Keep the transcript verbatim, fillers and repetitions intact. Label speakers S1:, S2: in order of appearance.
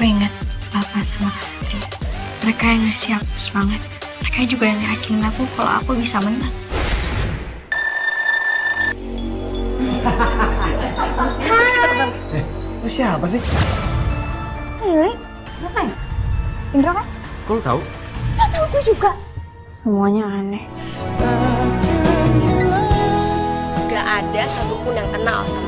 S1: Aku ingat Papa sama Kak Satria. Mereka yang ngasih aku semangat. Mereka juga yang yakinin aku kalau aku bisa menang.
S2: Eh, lu siapa sih?
S3: Ini siapa ya? Indra kan?
S2: Kok lu tahu?
S3: Gak tahu gue juga.
S1: Semuanya aneh.
S4: Gak ada satupun yang kenal sama